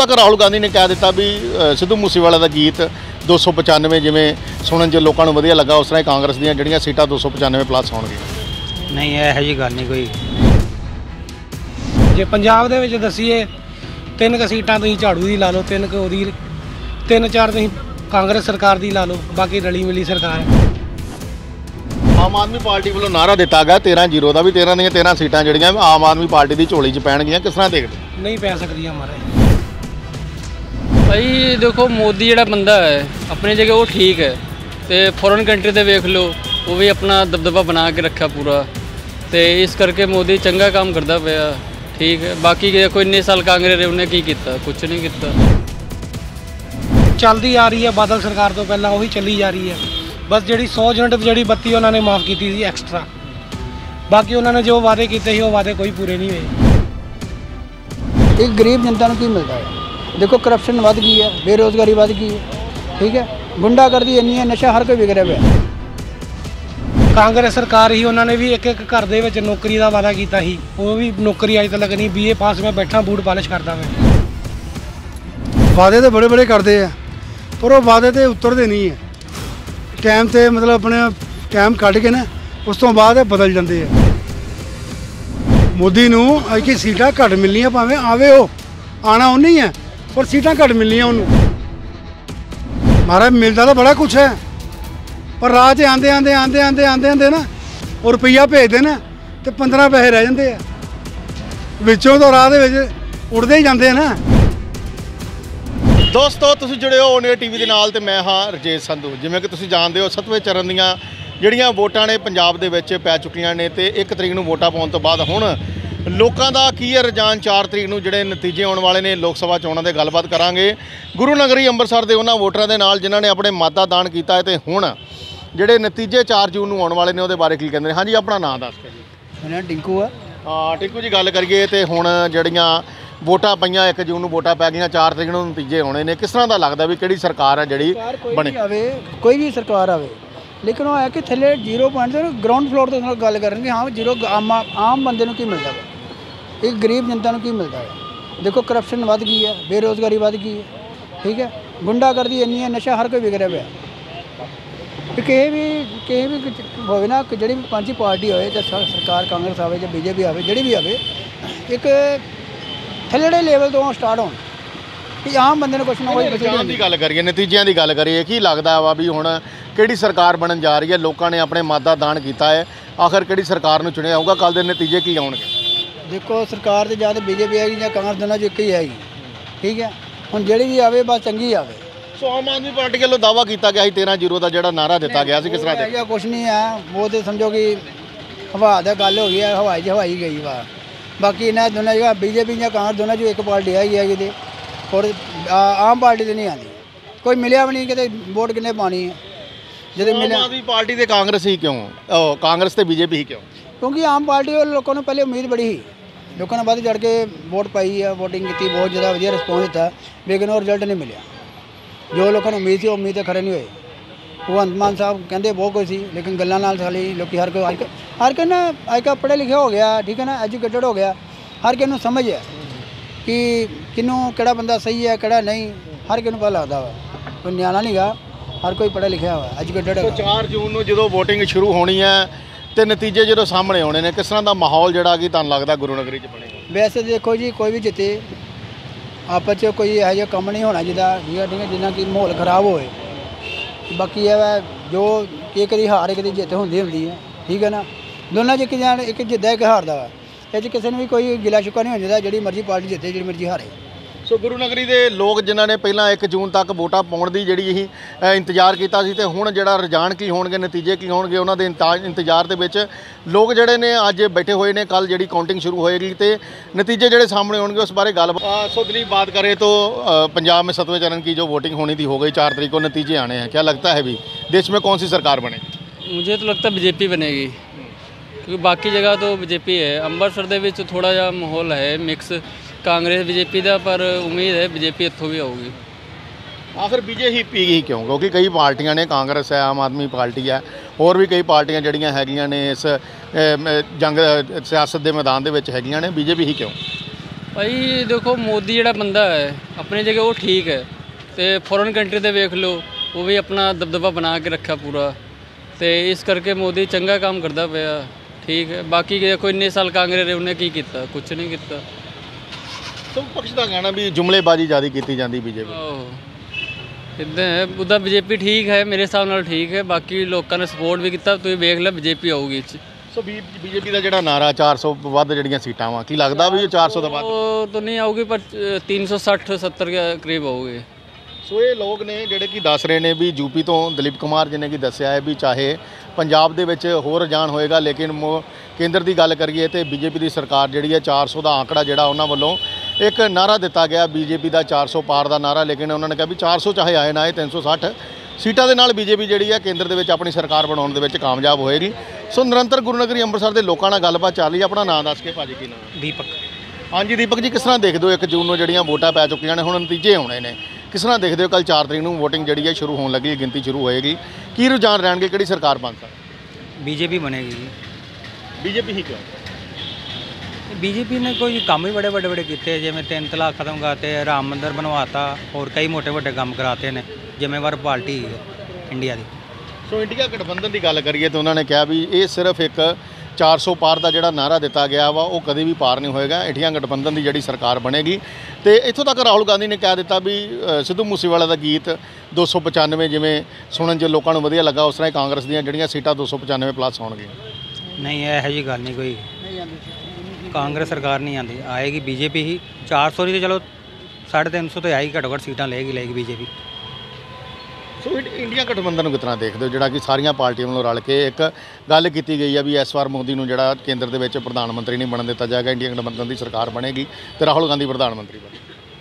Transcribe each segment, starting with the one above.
तक राहुल गांधी ने कह दिता भी सिद्धू मूसेवाला का गीत 295 जिमें सुनन च लोगों को वधिया लगा, उस तरह कांग्रेस दी जिहड़ियां सीटां 295 प्लस होणगीਆਂ। नहीं यह जी गल नहीं कोई। जे पंजाब दे विच दसीए 3 क सीटां तुसीं झाड़ू दी ला लो, 3 क ओहदी 3-4 तुसीं कांग्रेस सरकार दी ला लो, बाकी रली मिली सरकार है। आम आदमी पार्टी वालों नारा दिता गया 13-0 का भी 13 दी 13 सीटां जिहड़ियां आम आदमी पार्टी की झोली च पैणगीਆਂ, किस तरह देखते? नहीं पै सकदियां हमारे भाई देखो मोदी ਜਿਹੜਾ ਬੰਦਾ है अपनी जगह वो ठीक है, तो फॉरेन कंट्री ते वेख लो वो भी अपना दबदबा बना के रखा पूरा, तो इस करके मोदी चंगा काम करता पाया, ठीक है। बाकी देखो इन्ने साल कांग्रेस रहे उन्हें की किया, कुछ नहीं किया। चलती आ रही है बादल सरकार तो पहला वही चली जा रही है, बस जी 100 यूनिट जी बत्ती उन्होंने माफ़ की थी एक्सट्रा, बाकी उन्होंने जो वादे किए वो वादे कोई पूरे नहीं हुए। एक गरीब जनता को की मिलता है? देखो करप्शन वध गई है, बेरोजगारी वध गई है, ठीक है, गुंडागर्दी इन्नी है, नशा हर कोई विगड़िया हुआ। कांग्रेस सरकार ही उन्होंने भी एक घर दे विच नौकरी का वादा किया ही, वो भी नौकरी अज तक नहीं। BA पास में बैठा बूट पालिश करता मैं। वादे तो बड़े बड़े करते हैं पर वो वादे तो उतरते नहीं है टाइम से, मतलब अपने टाइम कट के ना उस तो बाद बदल जाते हैं। मोदी नूं अजकल सीटां घट मिलनियां, भावें आवे हो आना उन्हें ही है, पर सीटां घट मिलनियां उन्होंने। महाराज मिलता तो बड़ा कुछ है, पर राह च आंदे आंदे आंदे आंदे आंदे आंदे ना और रुपया भेजते ना तो 15 पैसे रह जाते हैं विचों, तो राह दे विच उड़ते ही जाते हैं ना। दोस्तों तुसीं जुड़े हो ओन टीवी के नाल, ते मैं हाँ रजेश संधू। जिवें कि तुसीं जानते हो 7वें चरण दीयां जिहड़ियां वोटां ने पंजाब दे विच पै चुकीਆਂ ने, ते 1 तरीक नूं वोटां पाउण तो बाद हुण लोकां दा की है रुझान 4 तरीक नूं जिहड़े नतीजे आउण वाले ने लोक सभा चोणां दे गलबात करांगे गुरु नगरी अंमृतसर दे उन्हां वोटरां दे नाल जिन्हां ने अपने मत दान कीता है, ते हुण जिहड़े नतीजे 4 जून नूं आउण वाले ने उहदे बारे की कहंदे ने। हाँ जी अपना नाम दस के जी। मेरा टिंकू है। हाँ टिंकू जी गल करिए ते हुण जिहड़ियां वोटां पईयां 1 जून नूं वोटां पै गईयां, 4 तरीक नूं नतीजे आउणे ने, किस तरह दा लगदा भी किहड़ी सरकार है जिहड़ी बने? कोई भी सरकार आवे, लेकिन वो है कि थले 0 पॉइंट से ग्राउंड फ्लोर तो गल करनगे। हाँ 0 आम बंदे नूं की मिलता है, एक गरीब जनता को की मिलता है? देखो करप्शन वध गई है, बेरोजगारी वध गई है, ठीक है, गुंडागर्दी इन्नी है, नशा हर कोई विगड़िया हुआ। कहीं भी हो ना जी भी पंजी पार्टी हो, सरकार कांग्रेस आए या BJP आए, जी भी आए, एक थल्लड़े लेवल तो स्टार्ट हो कि आम बंदे ने कुछ ना कुछ की गल करिए, नतीजों की गल करिए, की लगता वा भी हुण किहड़ी सरकार बनन जा रही है? लोगों ने अपने मत दा दान किया है, आखिर किहड़ी सरकार नूं चुनिया होगा, कल दे नतीजे की आउणगे? देखो सरकार तो या तो BJP आएगी या कांग्रेस, दोनों जो एक ही आएगी, ठीक है। हुण जिहड़ी भी आवे बस चंगी आवे। सो आम आदमी पार्टी वालों दावा किया गया 13-0 का जो नारा दिता गया किस तरह का? कुछ नहीं है, वो तो समझो कि हवा का गल हो गई है, हवाई गई वा। बाकी इन्हें दोनों जगह BJP या कांग्रेस दोनों जो एक पार्टी है कि, और आम पार्टी तो नहीं आती, कोई मिलिया भी नहीं कि वोट किन्ने पानी है। जो मिले आम आदमी पार्टी तो कांग्रेस ही क्यों, कांग्रेस तो BJP ही क्यों? क्योंकि आम पार्टी और लोगों ने पहले उम्मीद बड़ी ही, लोगों ने बढ़ चढ़ के वोट पाई है, वोटिंग की, बहुत ज़्यादा वधिया रिस्पॉन्स दिता, लेकिन वो रिजल्ट नहीं मिले जो लोगों ने उम्मीद थी, उम्मीद खरे नहीं हुए। भगवंत मान साहब कहते बहुत कुछ सी, लेकिन गल्लां नाल खाली लोग हर कोई ना अजकल पढ़े लिखे हो गया, ठीक है ना, एजुकेटेड हो गया, हर किसी समझ है कि किनू किहड़ा बंदा सही है किहड़ा नहीं, हर किसी पता लगता वा, कोई न्याणा नहीं गा, हर कोई पढ़ा लिखा हुआ एजुकेटेड है। 4 जून नूं जो वोटिंग शुरू होनी है तो नतीजे जो सामने आने ने, किस तरह का माहौल जिहड़ा कि तुहानूं लगदा गुरु नगरी च बनेगा? वैसे देखो जी कोई भी जिते आपस च कोई यह जो कम नहीं होना जिदा, ठीक है, जिन्ना कि माहौल खराब होए। बाकी यह जो एक कदी हार एक कदी जित होंदी है, ठीक है ना, दोनों च एक जिद्दा एक हारदा वा, ये किसी ने भी कोई गिला शुका नहीं होना चाहिए, जी मर्जी पार्टी जिते जी मर्जी हारे। सो गुरु नगरी के लोग जिन्होंने पहला 1 जून तक वोटां पाउण दी जिहड़ी इंतजार किया सी, ते हुण जिहड़ा रुझान की होणगे, नतीजे की होणगे, उन्हां दे इंतजार दे विच लोग जिहड़े ने अज बैठे हुए ने, कल जिहड़ी काउंटिंग शुरू होएगी तो नतीजे जिहड़े सामने आउणगे उस बारे गल। सो दिलीप बात करें तो पंजाब में 7वें चरण की जो वोटिंग होनी थी हो गई, 4 तरीक को नतीजे आने हैं, क्या लगता है भी देश में कौन सी सरकार बनेगी? मुझे तो लगता है BJP बनेगी, क्योंकि बाकी जगह तो BJP है। अंमृतसर दे विच थोड़ा जिहा माहौल है मिक्स कांग्रेस BJP का, पर उम्मीद है BJP इत्थों भी आऊगी। आखिर BJP ही क्यों? क्योंकि कई पार्टियां ने, कांग्रेस है, आम आदमी पार्टी है, और भी कई पार्टियां जड़ियां हैगियां ने इस जंग सियासत के मैदान दे विच हैगियां ने, BJP ही क्यों? ਭਾਈ ਦੇਖੋ ਮੋਦੀ ਜਿਹੜਾ ਬੰਦਾ ਹੈ ਆਪਣੀ ਜਗ੍ਹਾ ਉਹ ਠੀਕ ਹੈ ਤੇ ਫੋਰਨ ਕੰਟਰੀ ਦੇ ਵੇਖ ਲਓ ਉਹ ਵੀ ਆਪਣਾ ਦਬਦਬਾ ਬਣਾ ਕੇ ਰੱਖਿਆ ਪੂਰਾ ਤੇ ਇਸ ਕਰਕੇ ਮੋਦੀ ਚੰਗਾ ਕੰਮ ਕਰਦਾ ਪਿਆ ਠੀਕ ਹੈ। ਬਾਕੀ ਦੇਖੋ ਇੰਨੇ ਸਾਲ ਕਾਂਗਰਸ ਰਹੇ ਉਹਨੇ ਕੀ ਕੀਤਾ, ਕੁਝ ਨਹੀਂ ਕੀਤਾ। ਸਭ ਪਕਸ਼ ਦਾ ਕਹਿਣਾ ਵੀ ਜੁਮਲੇਬਾਜ਼ੀ ਜ਼ਿਆਦਾ ਕੀਤੀ ਜਾਂਦੀ ਬੀਜੇਪੀ। ਆਹੋ ਇੱਦਾਂ ਹੈ, ਉਹਦਾ ਬੀਜੇਪੀ ਠੀਕ ਹੈ ਮੇਰੇ ਹਿਸਾਬ ਨਾਲ ਠੀਕ ਹੈ। ਬਾਕੀ ਲੋਕਾਂ ਨੇ ਸਪੋਰਟ ਵੀ ਕੀਤਾ, ਤੁਸੀਂ ਵੇਖ ਲੈ ਬੀਜੇਪੀ ਆਊਗੀ ਇਹ 'ਚ। ਸੋ ਬੀਜੇਪੀ ਦਾ ਜਿਹੜਾ ਨਾਰਾ 400 ਵੱਧ ਜਿਹੜੀਆਂ ਸੀਟਾਂ ਵਾ, ਕੀ ਲੱਗਦਾ ਵੀ 400 ਤੋਂ ਵੱਧ? ਉਹ ਤਾਂ ਨਹੀਂ ਆਊਗੀ ਪਰ 360-70 ਕੇ ਕਰੀਬ ਆਊਗੀ। ਸੋ ਇਹ ਲੋਕ ਨੇ ਜਿਹੜੇ ਕਿ ਦੱਸ ਰਹੇ ਨੇ ਵੀ ਯੂਪੀ ਤੋਂ ਦਲੀਪ ਕੁਮਾਰ ਜੀ ਨੇ ਕੀ ਦੱਸਿਆ ਹੈ ਵੀ ਚਾਹੇ ਪੰਜਾਬ ਦੇ ਵਿੱਚ ਹੋਰ ਰੁਝਾਨ ਹੋਏਗਾ ਲੇਕਿਨ ਕੇਂਦਰ ਦੀ ਗੱਲ ਕਰੀਏ ਤੇ ਬੀਜੇਪੀ ਦੀ ਸਰਕਾਰ ਜਿਹੜੀ ਹੈ 400 ਦਾ ਆંકੜਾ ਜਿਹੜਾ ਉਹਨਾਂ ਵੱਲੋਂ ਇੱਕ ਨਾਰਾ ਦਿੱਤਾ ਗਿਆ ਬੀਜੇਪੀ ਦਾ 400 ਪਾਰ ਦਾ ਨਾਰਾ, ਲੇਕਿਨ ਉਹਨਾਂ ਨੇ ਕਿਹਾ ਵੀ 400 ਚਾਹੇ ਆਏ ਨਾ ਆਏ 360 ਸੀਟਾਂ ਦੇ ਨਾਲ ਬੀਜੇਪੀ ਜਿਹੜੀ ਹੈ ਕੇਂਦਰ ਦੇ ਵਿੱਚ ਆਪਣੀ ਸਰਕਾਰ ਬਣਾਉਣ ਦੇ ਵਿੱਚ ਕਾਮਯਾਬ ਹੋਏਗੀ। ਸੋ ਨਿਰੰਤਰ ਗੁਰੂ ਨਗਰੀ ਅੰਮ੍ਰਿਤਸਰ ਦੇ ਲੋਕਾਂ ਨਾਲ ਗੱਲਬਾਤ ਚੱਲ ਰਹੀ ਹੈ। ਆਪਣਾ ਨਾਮ ਦੱਸ ਕੇ ਭਾਜੀ ਕੀ ਨਾਮ? ਦੀਪਕ। ਹਾਂਜੀ ਦੀਪਕ ਜੀ, ਕਿਸ ਤਰ੍ਹਾਂ ਦੇਖਦੇ ਹੋ 1 ਜੂਨ ਨੂੰ ਜਿਹੜੀਆਂ ਵੋਟਾਂ ਪੈ ਚੁੱਕੀਆਂ ਨੇ, ਹੁਣ ਨਤੀਜੇ ਆਉਣੇ ਨੇ, ਕਿਸ ਤਰ੍ਹਾਂ ਦੇਖਦੇ ਹੋ? ਕੱਲ 4 ਤਰੀਕ ਨੂੰ VOTING ਜਿਹੜੀ ਹੈ ਸ਼ੁਰੂ ਹੋਣ ਲੱਗੀ ਹੈ, ਗਿਣਤੀ ਸ਼ੁਰੂ ਹੋਏਗੀ, ਕੀ ਰੁਝਾਨ ਰਹਿਣਗੇ, ਕਿਹੜੀ ਸਰਕਾਰ ਬਣ ਸਕਦੀ? ਬੀਜੇਪੀ ਬਣੇਗੀ ਜੀ। ਬੀਜੇਪੀ ਹੀ ਕਿਉਂ? ਬੀਜੇਪੀ ਨੇ ਕੋਈ ਕੰਮ ਹੀ ਬੜੇ ਕੀਤੇ, ਜਿਵੇਂ 3 ਤਲਾਕ ਖਤਮ ਕਰਤੇ, ਰਾਮ ਮੰਦਿਰ ਬਣਵਾਤਾ, ਹੋਰ ਕਈ ਮੋਟੇ ਕੰਮ ਕਰਾਤੇ ਨੇ। ਜ਼ਿੰਮੇਵਾਰ ਪਾਰਟੀ ਹੈ ਇੰਡੀਆ ਦੀ। ਸੋ ਇੰਡੀਆ ਗਠਬੰਧਨ ਦੀ ਗੱਲ ਕਰੀਏ ਤਾਂ ਉਹਨਾਂ ਨੇ ਕਿਹਾ ਵੀ ਇਹ ਸਿਰਫ ਇੱਕ 400 ਪਾਰ ਦਾ ਜਿਹੜਾ ਨਾਰਾ ਦਿੱਤਾ ਗਿਆ ਵਾ ਉਹ ਕਦੇ ਵੀ ਪਾਰ ਨਹੀਂ ਹੋਏਗਾ। ਇੰਡੀਆ ਗਠਬੰਧਨ ਦੀ ਜਿਹੜੀ ਸਰਕਾਰ ਬਣੇਗੀ ਤੇ ਇੱਥੋਂ ਤੱਕ ਰਾਹੁਲ ਗਾਂਧੀ ਨੇ ਕਹਿ ਦਿੱਤਾ ਵੀ ਸਿੱਧੂ ਮੂਸੇਵਾਲਾ ਦਾ ਗੀਤ 295 ਜਿਵੇਂ ਸੁਣਨ 'ਚ ਲੋਕਾਂ ਨੂੰ ਵਧੀਆ ਲੱਗਾ, ਉਸ ਤਰ੍ਹਾਂ ਹੀ ਕਾਂਗਰਸ ਦੀਆਂ ਜਿਹੜੀਆਂ ਸੀਟਾਂ 295 ਪਲੱਸ ਹੋਣਗੀਆਂ। ਨਹੀਂ ਇਹੋ ਜਿਹੀ ਗੱਲ ਨਹੀਂ ਕੋਈ, ਕਾਂਗਰਸ ਸਰਕਾਰ ਨਹੀਂ ਆਉਂਦੀ, ਆਏਗੀ ਬੀਜੇਪੀ ਹੀ। 400 ਦੀ ਤਾਂ ਚਲੋ 350 ਤੇ ਆਏਗੀ, ਘੱਟੋ ਘੱਟ ਸੀਟਾਂ ਲਏਗੀ ਬੀਜੇਪੀ। ਸੋ ਇੰਡੀਆ ਗਠਬੰਧਨ ਨੂੰ ਕਿਸ ਤਰ੍ਹਾਂ ਦੇਖਦੇ ਹੋ, ਜਿਹੜਾ ਕਿ ਸਾਰੀਆਂ ਪਾਰਟੀਆਂ ਵੱਲੋਂ ਰਲ ਕੇ ਇੱਕ ਗੱਲ ਕੀਤੀ ਗਈ ਹੈ ਵੀ ਇਸ ਵਾਰ ਮੋਦੀ ਨੂੰ ਜਿਹੜਾ ਕੇਂਦਰ ਦੇ ਵਿੱਚ ਪ੍ਰਧਾਨ ਮੰਤਰੀ ਨਹੀਂ ਬਣਨ ਦਿੱਤਾ ਜਾਏਗਾ, ਇੰਡੀਆ ਗਠਬੰਧਨ ਦੀ ਸਰਕਾਰ ਬਣੇਗੀ ਤੇ ਰਾਹੁਲ ਗਾਂਧੀ ਪ੍ਰਧਾਨ ਮੰਤਰੀ ਬਣੇਗੀ?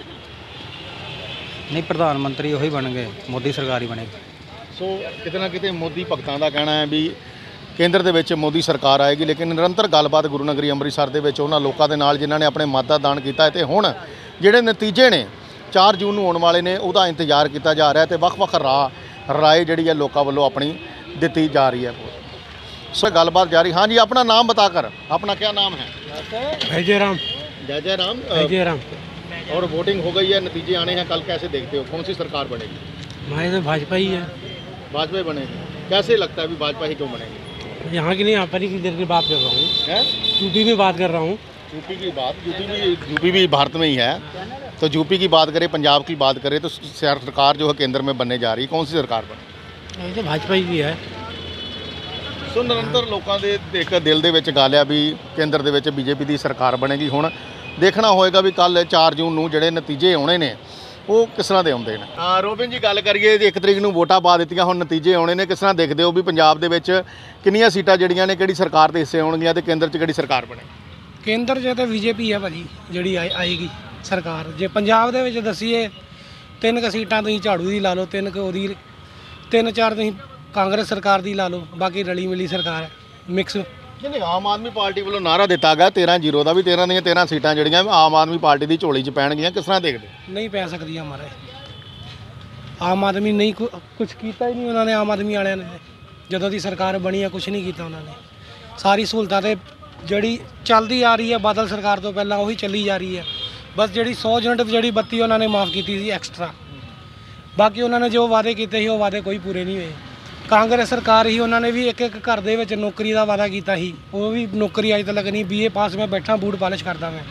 ਨਹੀਂ, ਪ੍ਰਧਾਨ ਮੰਤਰੀ ਉਹੀ ਬਣਨਗੇ, ਮੋਦੀ ਸਰਕਾਰ ਹੀ ਬਣੇਗੀ। ਸੋ ਕਿਤੇ ਨਾ ਕਿਤੇ ਮੋਦੀ ਭਗਤਾਂ ਦਾ ਕਹਿਣਾ ਹੈ ਵੀ ਕੇਂਦਰ ਦੇ ਵਿੱਚ ਮੋਦੀ ਸਰਕਾਰ ਆਏਗੀ, ਲੇਕਿਨ ਨਿਰੰਤਰ ਗੱਲਬਾਤ ਗੁਰੂ ਨਗਰੀ ਅੰਮ੍ਰਿਤਸਰ ਦੇ ਵਿੱਚ ਉਹਨਾਂ ਲੋਕਾਂ ਦੇ ਨਾਲ ਜਿਨ੍ਹਾਂ ਨੇ ਆਪਣੇ ਮਤ ਦਾ ਦਾਨ ਕੀਤਾ ਹੈ ਤੇ ਹੁਣ ਜਿਹੜੇ ਨਤੀਜੇ ਨੇ 4 ਜੂਨ ਨੂੰ ਆਉਣ ਵਾਲੇ ਨੇ ਉਹਦਾ ਇੰਤਜ਼ਾਰ ਕੀਤਾ ਜਾ ਰਿਹਾ ਤੇ ਵੱਖ-ਵੱਖ ਰਾਏ ਜਿਹੜੀ ਹੈ ਲੋਕਾਂ ਵੱਲੋਂ ਆਪਣੀ ਦਿੱਤੀ ਜਾ ਰਹੀ ਹੈ। ਸੋ ਗੱਲਬਾਤ ਜਾਰੀ। हाँ जी, अपना नाम बताकर, अपना क्या नाम है? जय जय राम। जय राम। जय राम। और वोटिंग हो गई है, नतीजे आने हैं, कल कैसे देखते हो, कौन सी सरकार बनेगी? हमारे तो भाजपा ही है। भाजपा बनेगी। कैसे लगता है अभी भाजपा ही क्यों बनेगी? यहाँ की नहीं, यहाँ पर ही इधर की बात कर रहा हूँ, है यूपी में बात कर रहा हूँ। यूपी की बात, यूपी भी भारत में ही है, तो यूपी की बात करें, पंजाब की बात करें तो सरकार जो है केंद्र में बनने जा रही है, कौन सी सरकार बने? ये तो भाजपा ही है। ਸੋ ਨਿਰੰਤਰ ਲੋਕਾਂ ਦੇ ਇੱਕ ਦਿਲ ਦੇ ਵਿੱਚ ਗੱਲ ਆ ਵੀ ਕੇਂਦਰ ਦੇ ਵਿੱਚ ਬੀਜੇਪੀ ਦੀ ਸਰਕਾਰ ਬਣੇਗੀ। ਹੁਣ ਦੇਖਣਾ ਹੋਏਗਾ ਵੀ ਕੱਲ 4 ਜੂਨ ਨੂੰ ਜਿਹੜੇ ਨਤੀਜੇ ਆਉਣੇ ਨੇ ਉਹ ਕਿਸ ਤਰ੍ਹਾਂ ਦੇ ਆਉਂਦੇ ਨੇ। ਰੋਬਿਨ ਜੀ, ਗੱਲ ਕਰੀਏ 1 ਤਰੀਕ ਨੂੰ ਵੋਟਾਂ ਪਾ ਦਿੱਤੀਆਂ, ਹੁਣ ਨਤੀਜੇ ਆਉਣੇ ਨੇ, ਕਿਸ ਤਰ੍ਹਾਂ ਦੇਖਦੇ ਹੋ ਵੀ ਪੰਜਾਬ ਦੇ ਵਿੱਚ ਕਿੰਨੀਆਂ ਸੀਟਾਂ ਜਿਹੜੀਆਂ ਨੇ ਕਿਹੜੀ ਸਰਕਾਰ ਦੇ ਹਿੱਸੇ ਆਉਣਗੀਆਂ ਤੇ ਕੇਂਦਰ 'ਚ ਕਿਹੜੀ ਸਰਕਾਰ ਬਣੇ? ਕੇਂਦਰ 'ਚ ਤਾਂ ਬੀਜੇਪੀ ਹੈ ਭਾਜੀ ਜਿਹੜੀ ਆਏਗੀ ਸਰਕਾਰ। ਜੇ ਪੰਜਾਬ ਦੇ ਵਿੱਚ ਦੱਸੀਏ 3 ਕੁ ਸੀਟਾਂ ਤੁਸੀਂ ਝਾੜੂ ਦੀ ਲਾ ਲਓ, 3 ਕੁ ਉਹਦੀ, 3-4 ਤੁਸੀਂ ਕਾਂਗਰਸ ਸਰਕਾਰ ਦੀ ਲਾ ਲਓ, ਬਾਕੀ ਰਲੀ ਮਿਲੀ ਸਰਕਾਰ ਹੈ ਮਿਕਸ। ਨਹੀਂ, ਆਮ ਆਦਮੀ ਪਾਰਟੀ ਵੱਲੋਂ ਨਾਰਾ ਦਿੱਤਾ ਗਿਆ 13-0 ਦਾ ਵੀ 13 ਦੀਆਂ 13 ਸੀਟਾਂ ਜਿਹੜੀਆਂ ਆਮ ਆਦਮੀ ਪਾਰਟੀ ਦੀ ਝੋਲੀ 'ਚ ਪੈਣਗੀਆਂ, ਕਿਸ ਤਰ੍ਹਾਂ ਦੇਖਦੇ? ਨਹੀਂ ਪੈ ਸਕਦੀਆਂ ਹਮਾਰੇ। ਆਮ ਆਦਮੀ ਨਹੀਂ ਕੁਝ ਕੀਤਾ ਹੀ ਨਹੀਂ ਉਹਨਾਂ ਨੇ, ਆਮ ਆਦਮੀ ਵਾਲਿਆਂ ਨੇ ਜਦੋਂ ਦੀ ਸਰਕਾਰ ਬਣੀ ਹੈ ਕੁਝ ਨਹੀਂ ਕੀਤਾ ਉਹਨਾਂ ਨੇ। ਸਾਰੀ ਸਹੂਲਤਾਂ ਤੇ ਜਿਹੜੀ ਚੱਲਦੀ ਆ ਰਹੀ ਹੈ ਬਾਦਲ ਸਰਕਾਰ ਤੋਂ ਪਹਿਲਾਂ ਉਹੀ ਚੱਲੀ ਜਾ ਰਹੀ ਹੈ। ਬਸ ਜਿਹੜੀ 100 ਯੂਨਿਟ ਜਿਹੜੀ ਬੱਤੀ ਉਹਨਾਂ ਨੇ ਮਾਫ ਕੀਤੀ ਸੀ ਐਕਸਟਰਾ, ਬਾਕੀ ਉਹਨਾਂ ਨੇ ਜੋ ਵਾਅਦੇ ਕੀਤੇ ਸੀ ਉਹ ਵਾਅਦੇ ਕੋਈ ਪੂਰੇ ਨਹੀਂ ਹੋਏ। ਕਾਂਗਰਸ ਸਰਕਾਰ ਹੀ ਉਹਨਾਂ ਨੇ ਵੀ ਇੱਕ ਘਰ ਦੇ ਵਿੱਚ ਨੌਕਰੀ ਦਾ ਵਾਅਦਾ ਕੀਤਾ ਸੀ, ਉਹ ਵੀ ਨੌਕਰੀ ਅਜੇ ਤੱਕ ਨਹੀਂ। BA ਪਾਸ ਮੈਂ ਬੈਠਾ, ਬੂਟ ਪਾਲਿਸ਼ ਕਰਦਾ, ਮੈਂ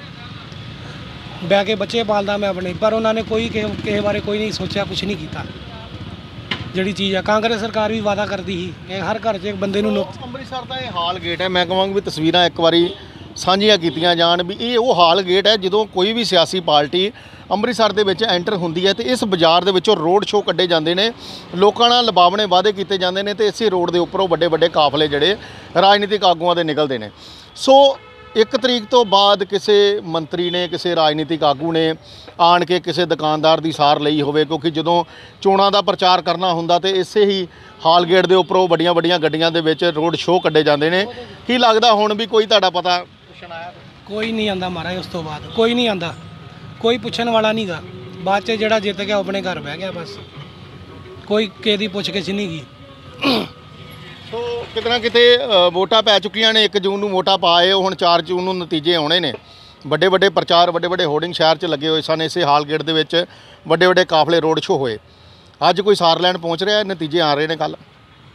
ਬਹਿ ਕੇ ਬੱਚੇ ਪਾਲਦਾ ਮੈਂ ਆਪਣੇ, ਪਰ ਉਹਨਾਂ ਨੇ ਕੋਈ ਕਿਸੇ ਬਾਰੇ ਕੋਈ ਨਹੀਂ ਸੋਚਿਆ, ਕੁਝ ਨਹੀਂ ਕੀਤਾ। ਜਿਹੜੀ ਚੀਜ਼ ਆ ਕਾਂਗਰਸ ਸਰਕਾਰ ਵੀ ਵਾਅਦਾ ਕਰਦੀ ਸੀ ਕਿ ਹਰ ਘਰ 'ਚ ਇੱਕ ਬੰਦੇ ਨੂੰ ਅੰਮ੍ਰਿਤਸਰ ਦਾ ਇਹ ਹਾਲ ਗੇਟ ਹੈ, ਮੈਂ ਕਹਾਂਗਾ ਵੀ ਤਸਵੀਰਾਂ ਇੱਕ ਵਾਰੀ ਸਾਂਝੀਆਂ ਕੀਤੀਆਂ ਜਾਣ ਵੀ ਇਹ ਉਹ ਹਾਲ ਗੇਟ ਹੈ ਜਦੋਂ ਕੋਈ ਵੀ ਸਿਆਸੀ ਪਾਰਟੀ ਅੰਮ੍ਰਿਤਸਰ ਦੇ ਵਿੱਚ ਐਂਟਰ ਹੁੰਦੀ ਹੈ ਤੇ ਇਸ ਬਾਜ਼ਾਰ ਦੇ ਵਿੱਚੋਂ ਰੋਡ ਸ਼ੋਅ ਕੱਢੇ ਜਾਂਦੇ ਨੇ, ਲੋਕਾਂ ਨਾਲ ਲੁਭਾਵਣੇ ਵਾਅਦੇ ਕੀਤੇ ਜਾਂਦੇ ਨੇ ਤੇ ਇਸੇ ਰੋਡ ਦੇ ਉੱਪਰੋਂ ਵੱਡੇ ਕਾਫਲੇ ਜਿਹੜੇ ਰਾਜਨੀਤਿਕ ਆਗੂਆਂ ਦੇ ਨਿਕਲਦੇ ਨੇ। ਸੋ 1 ਤਰੀਕ ਤੋਂ ਬਾਅਦ ਕਿਸੇ ਮੰਤਰੀ ਨੇ, ਕਿਸੇ ਰਾਜਨੀਤਿਕ ਆਗੂ ਨੇ ਆਣ ਕੇ ਕਿਸੇ ਦੁਕਾਨਦਾਰ ਦੀ ਸਾਰ ਲਈ ਹੋਵੇ, ਕਿਉਂਕਿ ਜਦੋਂ ਚੋਣਾਂ ਦਾ ਪ੍ਰਚਾਰ ਕਰਨਾ ਹੁੰਦਾ ਤੇ ਇਸੇ ਹੀ ਹਾਲ ਗੇਟ ਦੇ ਉੱਪਰੋਂ ਵੱਡੀਆਂ ਗੱਡੀਆਂ ਦੇ ਵਿੱਚ ਰੋਡ ਸ਼ੋਅ ਕੱਢੇ ਜਾਂਦੇ ਨੇ। ਕੀ ਲੱਗਦਾ ਹੁਣ ਵੀ ਕੋਈ ਤੁਹਾਡਾ ਪਤਾ ਪੁੱਛਣ ਆਇਆ? ਕੋਈ ਨਹੀਂ ਆਂਦਾ ਮਹਾਰਾਜ, ਉਸ ਤੋਂ ਬਾਅਦ ਕੋਈ ਨਹੀਂ ਆਂਦਾ, ਕੋਈ ਪੁੱਛਣ ਵਾਲਾ ਨਹੀਂਗਾ। ਬਾਅਦ 'ਚ ਜਿਹੜਾ ਜਿੱਤ ਗਿਆ ਆਪਣੇ ਘਰ ਬਹਿ ਗਿਆ, ਬਸ ਕੋਈ ਕਿਸੇ ਦੀ ਪੁੱਛ ਗਿੱਛ ਨਹੀਂ ਗਈ। ਸੋ ਕਿਤੇ ਨਾ ਕਿਤੇ ਵੋਟਾਂ ਪੈ ਚੁੱਕੀਆਂ ਨੇ, 1 ਜੂਨ ਨੂੰ ਵੋਟਾਂ ਪਾਏ, ਹੁਣ 4 ਜੂਨ ਨੂੰ ਨਤੀਜੇ ਆਉਣੇ ਨੇ ਵੱਡੇ ਵੱਡੇ ਪ੍ਰਚਾਰ ਵੱਡੇ ਵੱਡੇ ਹੋਰਡਿੰਗ ਸ਼ਹਿਰ 'ਚ ਲੱਗੇ ਹੋਏ ਸਨ। ਇਸੇ ਹਾਲ ਗੇਟ ਦੇ ਵਿੱਚ ਵੱਡੇ ਵੱਡੇ ਕਾਫਲੇ ਰੋਡ ਸ਼ੋਅ ਹੋਏ। ਅੱਜ ਕੋਈ ਸਾਰ ਲੈਣ ਪਹੁੰਚ ਰਿਹਾ, ਨਤੀਜੇ ਆ ਰਹੇ ਨੇ ਕੱਲ੍ਹ।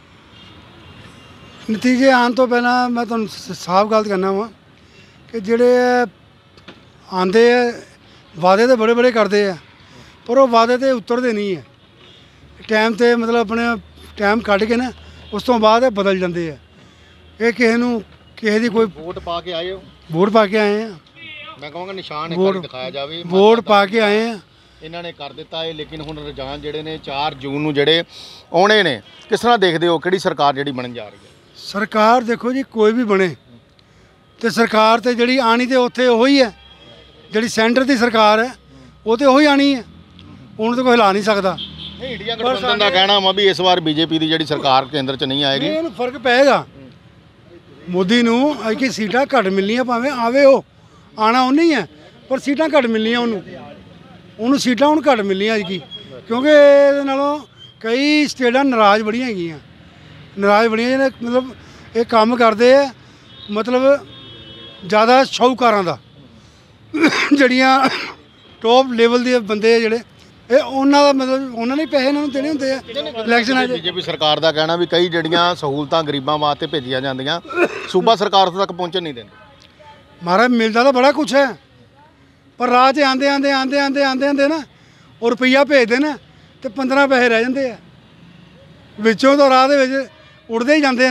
ਨਤੀਜੇ ਆਉਣ ਤੋਂ ਪਹਿਲਾਂ ਮੈਂ ਤੁਹਾਨੂੰ ਸਾਫ਼ ਗੱਲ ਕਰਨਾ ਵਾਂ ਕਿ ਜਿਹੜੇ ਆਉਂਦੇ ਆ ਵਾਅਦੇ ਤਾਂ ਬੜੇ ਬੜੇ ਕਰਦੇ ਆ, ਪਰ ਉਹ ਵਾਅਦੇ ਤੇ ਉਤਰਦੇ ਨਹੀਂ ਹੈ ਟਾਈਮ 'ਤੇ। ਮਤਲਬ ਆਪਣੇ ਟਾਈਮ ਕੱਢ ਕੇ ਨਾ ਉਸ ਤੋਂ ਬਾਅਦ ਇਹ ਬਦਲ ਜਾਂਦੇ ਆ। ਇਹ ਕਿਸੇ ਦੀ ਕੋਈ ਵੋਟ ਪਾ ਕੇ ਆਏ ਹੋ? ਵੋਟ ਪਾ ਕੇ ਆਏ ਆ, ਮੈਂ ਕਹਾਂਗਾ ਨਿਸ਼ਾਨ ਇੱਕ ਵਾਰੀ ਦਿਖਾਇਆ ਜਾਵੇ। ਵੋਟ ਪਾ ਕੇ ਆਏ ਆ। ਇਹਨਾਂ ਨੇ ਕਰ ਦਿੱਤਾ ਹੈ, ਲੇਕਿਨ ਹੁਣ ਰੁਝਾਨ ਜਿਹੜੇ ਨੇ 4 ਜੂਨ ਨੂੰ ਜਿਹੜੇ ਆਉਣੇ ਨੇ, ਕਿਸ ਤਰ੍ਹਾਂ ਦੇਖਦੇ ਹੋ? ਕਿਹੜੀ ਸਰਕਾਰ ਜਿਹੜੀ ਬਣਨ ਜਾ ਰਹੀ ਹੈ? ਸਰਕਾਰ ਦੇਖੋ ਜੀ, ਕੋਈ ਵੀ ਬਣੇ ਤੇ ਸਰਕਾਰ ਤੇ ਜਿਹੜੀ ਆਣੀ ਤੇ ਉੱਥੇ ਉਹੀ ਹੈ। ਜਿਹੜੀ ਸੈਂਟਰ ਦੀ ਸਰਕਾਰ ਹੈ ਉਹ ਤੇ ਉਹੀ ਆਣੀ ਹੈ, ਉਹਨੂੰ ਤਾਂ ਕੋਈ ਹਿਲਾ ਨਹੀਂ ਸਕਦਾ। ਨਹੀਂ, ਇੰਡੀਆ ਗਠਬੰਧਨ ਦਾ ਕਹਿਣਾ ਵਾ ਵੀ ਇਸ ਵਾਰ ਬੀਜੇਪੀ ਦੀ ਜਿਹੜੀ ਸਰਕਾਰ ਕੇਂਦਰ 'ਚ ਨਹੀਂ ਆਏਗੀ। ਇਹਨੂੰ ਫਰਕ ਪਏਗਾ। ਮੋਦੀ ਨੂੰ ਕਿ ਸੀਟਾਂ ਘੱਟ ਮਿਲਣੀਆਂ, ਭਾਵੇਂ ਆਵੇ ਉਹ, ਆਣਾ ਉਹਨੇ ਹੀ ਹੈ, ਪਰ ਸੀਟਾਂ ਘੱਟ ਮਿਲਣੀਆਂ ਉਹਨੂੰ ਸੀਟਾਂ ਹੁਣ ਘੱਟ ਮਿਲਣੀਆਂ ਐਤਕੀ, ਕਿਉਂਕਿ ਇਹਦੇ ਨਾਲੋਂ ਕਈ ਸਟੇਟਾਂ ਨਾਰਾਜ਼ ਬੜੀਆਂ ਹੈਗੀਆਂ, ਨਾਰਾਜ਼ ਬੜੀਆਂ ਜਿਹਨੇ ਮਤਲਬ ਇਹ ਕੰਮ ਕਰਦੇ ਆ, ਮਤਲਬ ਜ਼ਿਆਦਾ ਸ਼ਾਹੂਕਾਰਾਂ ਦਾ ਜਿਹੜੀਆਂ ਟੌਪ ਲੈਵਲ ਦੇ ਬੰਦੇ ਆ ਜਿਹੜੇ, ਇਹ ਉਹਨਾਂ ਦਾ ਮਤਲਬ ਉਹਨਾਂ ਨੇ ਪੈਸੇ ਇਹਨਾਂ ਨੂੰ ਦੇਣੇ ਹੁੰਦੇ ਆ ਇਲੈਕਸ਼ਨਾਂ 'ਚ। ਬੀਜੇਪੀ ਸਰਕਾਰ ਦਾ ਕਹਿਣਾ ਵੀ ਕਈ ਜਿਹੜੀਆਂ ਸਹੂਲਤਾਂ ਗਰੀਬਾਂ ਵਾਸਤੇ ਭੇਜੀਆਂ ਜਾਂਦੀਆਂ, ਸੂਬਾ ਸਰਕਾਰ ਉੱਥੇ ਤੱਕ ਪਹੁੰਚਣ ਨਹੀਂ ਦਿੰਦੀ। ਮਹਾਰਾਜ ਮਿਲਦਾ ਤਾਂ ਬੜਾ ਕੁਛ ਹੈ, ਪਰ ਰਾਹ 'ਚ ਆਂਦੇ ਨਾ ਉਹ ਰੁਪਈਆ ਭੇਜਦੇ ਨੇ ਤੇ 15 ਪੈਸੇ ਰਹਿ ਜਾਂਦੇ ਆ ਵਿੱਚੋਂ। ਤਾਂ ਰਾਹ ਦੇ ਵਿੱਚ ਉੜਦੇ ਹੀ ਜਾਂਦੇ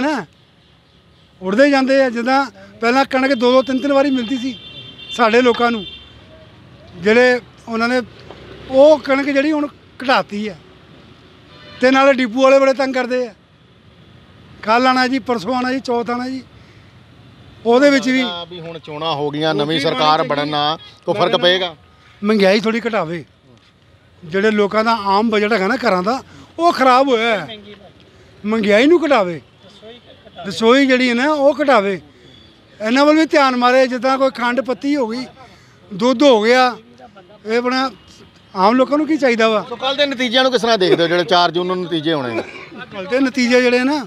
ਆ। ਜਿੱਦਾਂ ਪਹਿਲਾਂ ਕਣਕ 2-2 3-3 ਵਾਰੀ ਮਿਲਦੀ ਸੀ ਸਾਡੇ ਲੋਕਾਂ ਨੂੰ, ਜਿਹੜੇ ਉਹਨਾਂ ਨੇ ਉਹ ਕਣਕ ਜਿਹੜੀ ਹੁਣ ਘਟਾਤੀ ਹੈ। ਤੇ ਨਾਲੇ ਡਿਪੂ ਵਾਲੇ ਬੜੇ ਤੰਗ ਕਰਦੇ ਆ, ਕੱਲ੍ਹ ਆਉਣਾ ਜੀ, ਪਰਸੋਂ ਆਉਣਾ ਜੀ, ਚੌਥ ਆਉਣਾ ਜੀ। ਉਹਦੇ ਵਿੱਚ ਵੀ ਹੁਣ ਚੋਣਾਂ ਹੋ ਗਈਆਂ, ਨਵੀਂ ਸਰਕਾਰ ਬਣਨਾ, ਕੋਈ ਫਰਕ ਪਏਗਾ? ਮਹਿੰਗਾਈ ਥੋੜੀ ਘਟਾਵੇ। ਜਿਹੜੇ ਲੋਕਾਂ ਦਾ ਆਮ ਬਜਟ ਹੈਗਾ ਨਾ ਘਰਾਂ ਦਾ, ਉਹ ਖਰਾਬ ਹੋਇਆ ਹੈ। ਮਹਿੰਗਾਈ ਨੂੰ ਘਟਾਵੇ, ਰਸੋਈ ਜਿਹੜੀ ਹੈ ਨਾ ਉਹ ਘਟਾਵੇ। ਇਹਨਾਂ ਵੱਲ ਵੀ ਧਿਆਨ ਮਾਰੇ। ਜਿੱਦਾਂ ਕੋਈ ਖੰਡ ਪੱਤੀ ਹੋ ਗਈ, ਦੁੱਧ ਹੋ ਗਿਆ, ਇਹ ਬਣਾ ਆਮ ਲੋਕਾਂ ਨੂੰ ਕੀ ਚਾਹੀਦਾ ਵਾ। ਸੋ ਕੱਲ੍ਹ ਦੇ ਨਤੀਜਿਆਂ ਨੂੰ ਕਿਸ ਤਰ੍ਹਾਂ ਦੇਖਦੇ ਹੋ, ਜਿਹੜੇ 4 ਜੂਨ ਨੂੰ ਨਤੀਜੇ ਹੋਣੇ ਨੇ? ਕੱਲ੍ਹ ਦੇ ਨਤੀਜੇ ਜਿਹੜੇ ਨਾ,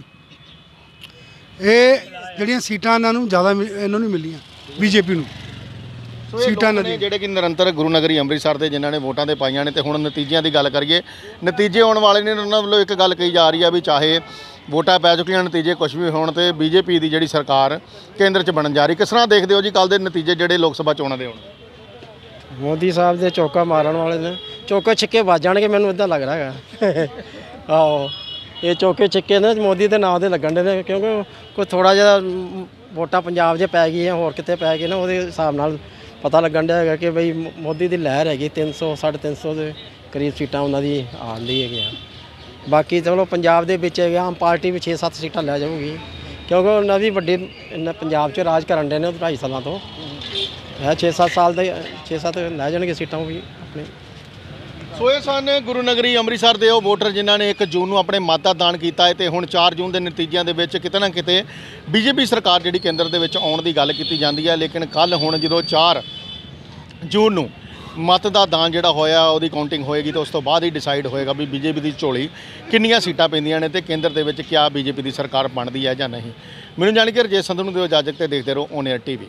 ਇਹ ਜਿਹੜੀਆਂ ਸੀਟਾਂ ਇਹਨਾਂ ਨੂੰ ਜ਼ਿਆਦਾ ਇਹਨਾਂ ਨੂੰ ਮਿਲੀਆਂ, ਬੀਜੇਪੀ ਨੂੰ ਸੀਟਾਂ ਨੇ ਜਿਹੜੇ ਕਿ ਨਿਰੰਤਰ ਗੁਰੂ ਨਗਰੀ ਅੰਮ੍ਰਿਤਸਰ ਦੇ ਜਿਨ੍ਹਾਂ ਨੇ ਵੋਟਾਂ ਤੇ ਪਾਈਆਂ ਨੇ। ਤੇ ਹੁਣ ਨਤੀਜਿਆਂ ਦੀ ਗੱਲ ਕਰੀਏ, ਨਤੀਜੇ ਆਉਣ ਵਾਲੇ ਨੇ, ਉਹਨਾਂ ਵੱਲੋਂ ਇੱਕ ਗੱਲ ਕਹੀ ਜਾ ਰਹੀ ਆ ਵੀ ਚਾਹੇ ਵੋਟਾਂ ਪੈ ਚੁੱਕੀਆਂ, ਨਤੀਜੇ ਕੁਝ ਵੀ ਹੋਣ, ਤੇ ਬੀਜੇਪੀ ਦੀ ਜਿਹੜੀ ਸਰਕਾਰ ਕੇਂਦਰ 'ਚ ਬਣਨ ਜਾ ਰਹੀ। ਕਿਸ ਤਰ੍ਹਾਂ ਦੇਖਦੇ ਹੋ ਜੀ ਕੱਲ੍ਹ ਦੇ ਨਤੀਜੇ ਜਿਹੜੇ ਲੋਕ ਸਭਾ ਚੋਣਾਂ ਦੇ ਹੋਣ? ਮੋਦੀ ਸਾਹਿਬ ਦੇ ਚੌਕਾ ਮਾਰਨ ਵਾਲੇ ਨੇ, ਚੌਕੇ ਛਿੱਕੇ ਵੱਜ ਜਾਣਗੇ, ਮੈਨੂੰ ਇੱਦਾਂ ਲੱਗ ਰਿਹਾ ਹੈਗਾ। ਆਹੋ, ਇਹ ਚੌਕੇ ਛਿੱਕੇ ਨੇ ਮੋਦੀ ਦੇ ਨਾਂ ਦੇ ਲੱਗਣ ਦੇ ਨੇ, ਕਿਉਂਕਿ ਕੋਈ ਥੋੜ੍ਹਾ ਜਿਹਾ ਵੋਟਾਂ ਪੰਜਾਬ 'ਚ ਪੈ ਗਈਆਂ, ਹੋਰ ਕਿਤੇ ਪੈ ਗਏ ਨਾ, ਉਹਦੇ ਹਿਸਾਬ ਨਾਲ ਪਤਾ ਲੱਗਣ ਡਿਆ ਹੈਗਾ ਕਿ ਬਈ ਮੋਦੀ ਦੀ ਲਹਿਰ ਹੈਗੀ। 300 350 ਦੇ ਕਰੀਬ ਸੀਟਾਂ ਉਹਨਾਂ ਦੀ ਆਉਂਦੀ ਹੈਗੀਆਂ। ਬਾਕੀ ਚਲੋ ਪੰਜਾਬ ਦੇ ਵਿੱਚ ਆਮ ਪਾਰਟੀ ਵੀ 6-7 ਸੀਟਾਂ ਲੈ ਜਾਊਗੀ, ਕਿਉਂਕਿ ਉਹਨਾਂ ਵੀ ਵੱਡੇ ਪੰਜਾਬ 'ਚ ਰਾਜ ਕਰਨ ਦੇ ਨੇ 2.5 ਸਾਲਾਂ ਤੋਂ। ਇਹ 6-7 ਸਾਲ ਦੇ 6-7 ਲੈ ਜਾਣਗੇ ਸੀਟਾਂ ਵੀ ਆਪਣੇ। ਸੋ ਇਹ ਸਨ ਗੁਰੂ ਨਗਰੀ ਅੰਮ੍ਰਿਤਸਰ ਦੇ ਉਹ ਵੋਟਰ ਜਿਨ੍ਹਾਂ ਨੇ 1 ਜੂਨ ਨੂੰ ਆਪਣੇ ਮਤਦਾਨ ਕੀਤਾ ਹੈ। ਤੇ ਹੁਣ 4 ਜੂਨ ਦੇ ਨਤੀਜਿਆਂ ਦੇ ਵਿੱਚ ਕਿਤੇ ਨਾ ਕਿਤੇ ਬੀਜੇਪੀ ਸਰਕਾਰ ਜਿਹੜੀ ਕੇਂਦਰ ਦੇ ਵਿੱਚ ਆਉਣ ਦੀ ਗੱਲ ਕੀਤੀ ਜਾਂਦੀ ਹੈ। ਲੇਕਿਨ ਕੱਲ੍ਹ ਹੁਣ ਜਦੋਂ 4 ਜੂਨ ਨੂੰ ਮਤ ਦਾ ਦਾਨ ਜਿਹੜਾ ਹੋਇਆ, ਉਹਦੀ ਕਾਊਂਟਿੰਗ ਹੋਏਗੀ, ਤਾਂ ਉਸ ਤੋਂ ਬਾਅਦ ਹੀ ਡਿਸਾਈਡ ਹੋਏਗਾ ਵੀ ਬੀਜੇਪੀ ਦੀ ਝੋਲੀ ਕਿੰਨੀਆਂ ਸੀਟਾਂ ਪੈਂਦੀਆਂ ਨੇ ਤੇ ਕੇਂਦਰ ਦੇ ਵਿੱਚ ਕਿਆ ਬੀਜੇਪੀ ਦੀ ਸਰਕਾਰ ਬਣਦੀ ਹੈ ਜਾਂ ਨਹੀਂ। ਮੈਨੂੰ ਜਾਣ ਕੇ ਰਜੇਸ਼ ਸੰਧੂ ਨੂੰ ਦਿਓ ਇਜਾਜ਼ਤ ਤੇ ਦੇਖਦੇ ਰਹੋ ਔਨ 에ਅਰ TV।